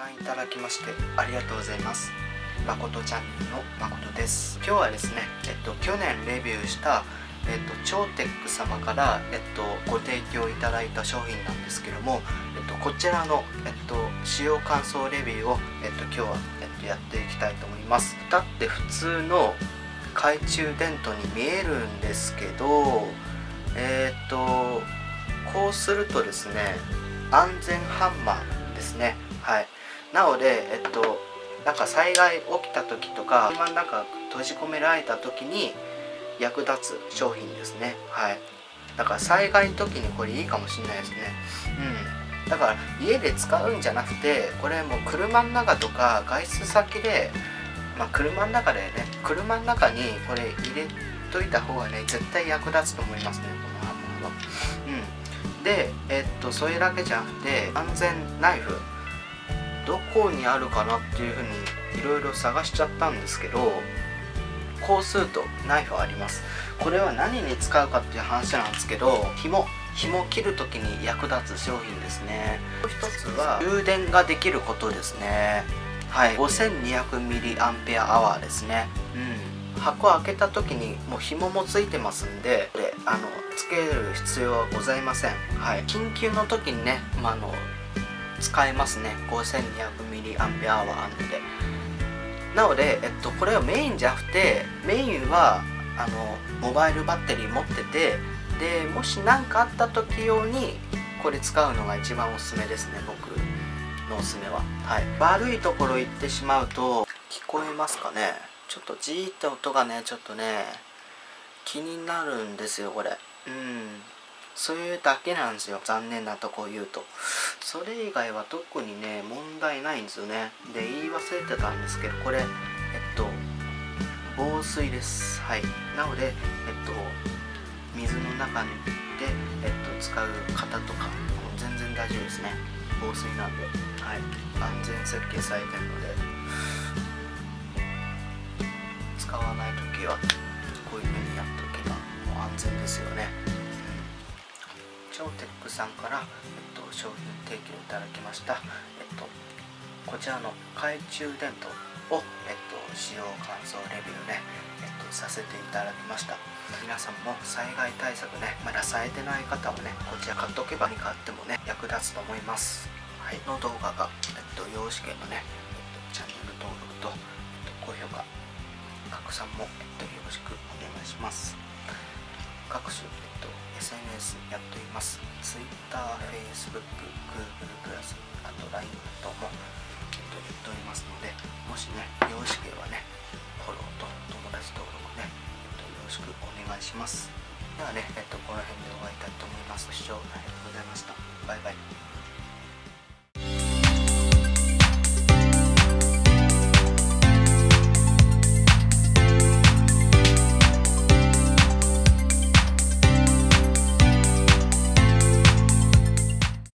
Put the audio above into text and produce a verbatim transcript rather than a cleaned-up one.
覧いただきましてありがとうございます。まことチャンネルのまことです。今日はですね、えっと、去年レビューした、えっと、超テック様から、えっと、ご提供いただいた商品なんですけども、えっと、こちらの、えっと、使用感想レビューを、えっと、今日は、えっと、やっていきたいと思います。だって普通の懐中電灯に見えるんですけど、えっとこうするとですね、安全ハンマーですね。はい。なので、えっと、なんか災害起きた時とか、車の中閉じ込められた時に役立つ商品ですね。はい。だから災害の時にこれいいかもしれないですね。うん。だから家で使うんじゃなくて、これもう車の中とか外出先で、まあ車の中でね、車の中にこれ入れといた方がね、絶対役立つと思いますね、このハンマーは。うん。で、えっと、それだけじゃなくて、安全ナイフ、どこにあるかなっていうふうにいろいろ探しちゃったんですけど、こうするとナイフあります。これは何に使うかっていう話なんですけど、紐紐切る時に役立つ商品ですね。もう一つは充電ができることですね。はい、ごせんにひゃくミリアンペアアワーですね。うん、箱開けた時にもう紐もついてますんで、であのつける必要はございません。はい、緊急の時にね、まあ、あの使えますね。 ごせんにひゃくミリアンペアアワーあるので。なので、えっと、これはメインじゃなくて、メインはあのモバイルバッテリー持ってて、でもし何かあった時用にこれ使うのが一番おすすめですね、僕のおすすめは。はい、悪いところ行ってしまうと、聞こえますかね、ちょっとジーって音がね、ちょっとね気になるんですよこれ。うん、そういうだけなんですよ、残念なとこを言うと。それ以外は特にね問題ないんですよね。で、言い忘れてたんですけど、これえっと防水です。はい。なので、えっと水の中で、えっと、使う方とか全然大丈夫ですね。防水なんで、はい、安全設計されてるので、使わない時はこういう風にやっとけばもう安全ですよね。超テックさんから、えっと、商品提供いただきました、えっと、こちらの懐中電灯を、えっと、使用感想レビューね、えっと、させていただきました。皆さんも災害対策ね、まだされてない方はね、こちら買っとけば何かあってもね、役立つと思います。はい、の動画が、えっと、よろしければね、えっと、チャンネル登録と、えっと、高評価、拡散も、えっと、よろしくお願いします。各種、えっと、エスエヌエス やっております。Twitter、Facebook、Google プラス、あと ライン 等も、えっと、やっておりますので、もしね、よろしければね、フォローと友達登録ね、えっと、よろしくお願いします。ではね、えっと、この辺で終わりたいと思います。ご視聴ありがとうございました。バイバイ。